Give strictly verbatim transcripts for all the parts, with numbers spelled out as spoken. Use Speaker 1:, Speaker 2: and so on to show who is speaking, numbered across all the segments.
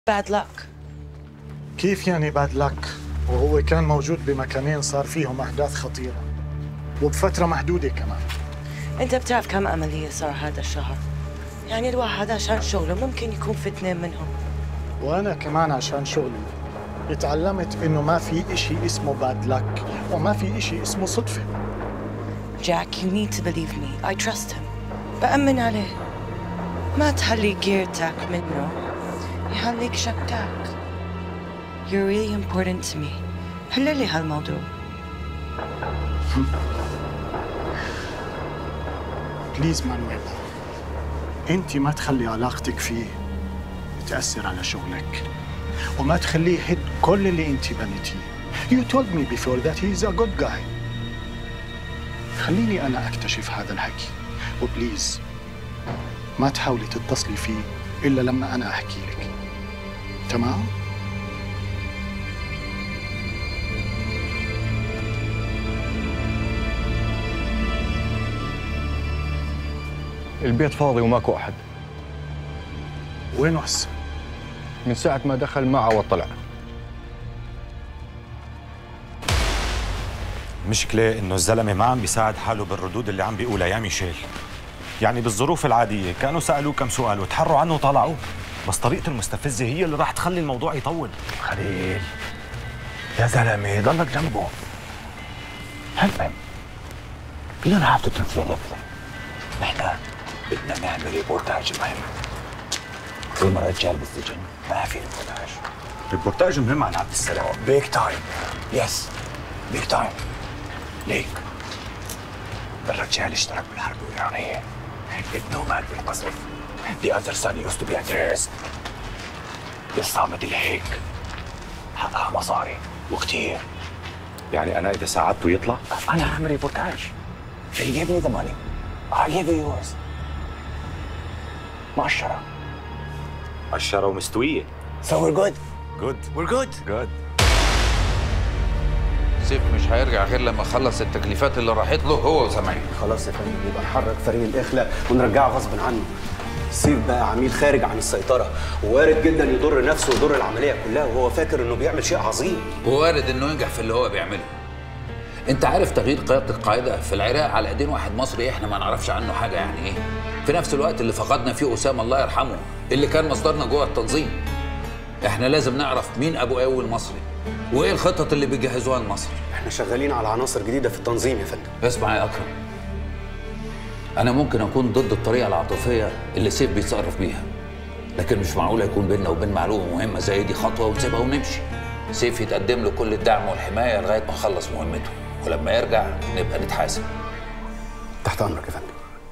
Speaker 1: bad luck.
Speaker 2: كيف يعني باد لك؟ وهو كان موجود بمكانين صار فيهم أحداث خطيرة وبفترة محدودة كمان.
Speaker 1: أنت بتعرف كم عملية صار هذا الشهر؟ يعني الواحد عشان شغله ممكن يكون في اثنين منهم.
Speaker 2: وأنا كمان عشان شغلي اتعلمت إنه ما في إشي اسمه باد لك وما في إشي اسمه صدفة.
Speaker 1: Jack, you need to believe me. I trust him. بأمن عليه. ما تخلي جيرتك منه يخليك شكاك. You're really important to me. حل لي هالموضوع.
Speaker 2: بليز مانويلا، انت ما تخلي علاقتك فيه تأثر على شغلك وما تخليه يهد كل اللي انت بنيتيه. You told me before that he is a good guy. خليني انا اكتشف هذا الحكي، وبليز ما تحاولي تتصلي فيه الا لما انا احكي لك. تمام؟
Speaker 3: البيت فاضي وماكو أحد.
Speaker 2: وينه هسه؟
Speaker 3: من ساعة ما دخل ما عوض طلع.
Speaker 4: المشكلة إنه الزلمة ما عم بيساعد حاله بالردود اللي عم بيقولها يا ميشيل. يعني بالظروف العادية كانوا سألوه كم سؤال وتحروا عنه وطلعوه، بس طريقته المستفزة هي اللي راح تخلي الموضوع يطول.
Speaker 3: خليل يا زلمة ضلك جنبه. همم You don't have to translate everything. نحن بدنا نعمل ريبورتاج مهم. زي ما رجال بالسجن ما في ريبورتاج.
Speaker 4: ريبورتاج مهم عن عبد السلام.
Speaker 3: بيج تايم. يس بيج تايم. ليك الرجال اشترك بالحرب الإيرانية. ابنه مات بالقصف. The other son used to be a terrorist. الصامد اللي هيك حقها مصاري وكتير.
Speaker 4: يعني أنا إذا ساعدته يطلع؟
Speaker 3: أنا أعمل ريبورتاج. They give me the money. I give you yours. مقشرة.
Speaker 4: قشرة ومستوية.
Speaker 3: So we're good.
Speaker 4: Good.
Speaker 3: We're good.
Speaker 4: Good.
Speaker 5: سيف مش هيرجع غير لما خلص التكليفات اللي راحت له هو وزمايله.
Speaker 6: خلاص يا فندم، يبقى نحرك فريق الإخلاء ونرجعه غصب عنه. سيف بقى عميل خارج عن السيطرة، ووارد جدا يضر نفسه ويضر العملية كلها وهو فاكر إنه بيعمل شيء عظيم.
Speaker 5: ووارد إنه ينجح في اللي هو بيعمله. أنت عارف تغيير قيادة القاعدة في العراق على إيدين واحد مصري إحنا ما نعرفش عنه حاجة يعني إيه؟ في نفس الوقت اللي فقدنا فيه أسامة الله يرحمه اللي كان مصدرنا جوه التنظيم. إحنا لازم نعرف مين أبو أول مصري وإيه الخطط اللي بيجهزوها لمصر.
Speaker 6: إحنا شغالين على عناصر جديدة في التنظيم يا فندم.
Speaker 5: اسمع يا أكرم، أنا ممكن أكون ضد الطريقة العاطفية اللي سيف بيتصرف بيها، لكن مش معقول يكون بيننا وبين معلومة مهمة زي دي خطوة ونسيبها ونمشي. سيف يتقدم له كل الدعم والحماية لغاية ما نخلص مهمته، ولما يرجع نبقى نتحاسب.
Speaker 6: تحت أمرك يا فندم.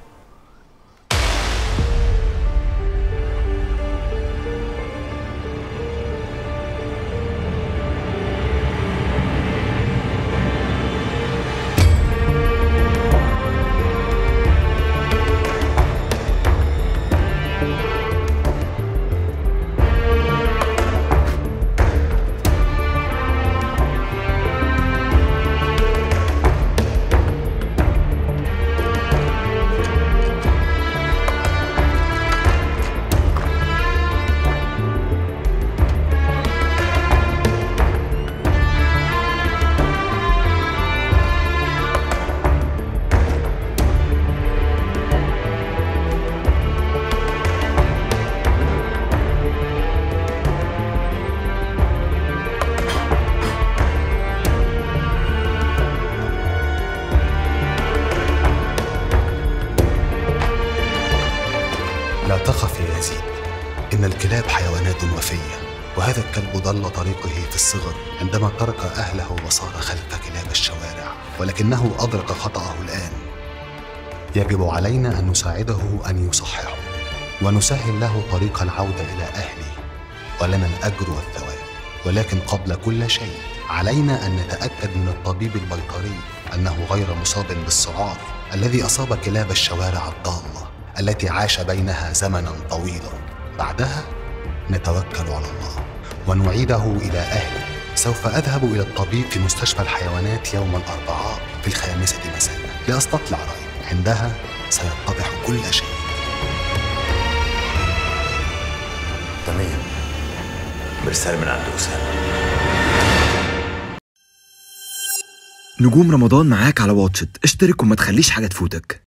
Speaker 7: لا تخف يا يزيد، إن الكلاب حيوانات وفية، وهذا الكلب ضل طريقه في الصغر عندما ترك أهله وصار خلف كلاب الشوارع، ولكنه أدرك خطأه الآن. يجب علينا أن نساعده أن يصححه ونسهل له طريق العودة إلى أهله، ولنا الأجر والثواب. ولكن قبل كل شيء علينا أن نتأكد من الطبيب البيطري أنه غير مصاب بالسعار الذي أصاب كلاب الشوارع الضالة التي عاش بينها زمنا طويلا. بعدها نتوكل على الله ونعيده إلى أهله. سوف أذهب إلى الطبيب في مستشفى الحيوانات يوم الأربعاء في الخامسة مساء لأستطلع رأيه. عندها سيتضح كل شيء.
Speaker 4: تمام،
Speaker 3: برسالة من عند أسامة.
Speaker 8: نجوم رمضان معاك على واتشت، اشترك وما تخليش حاجة تفوتك.